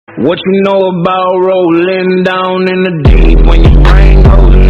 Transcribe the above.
What you know about rolling down in the deep when your brain goes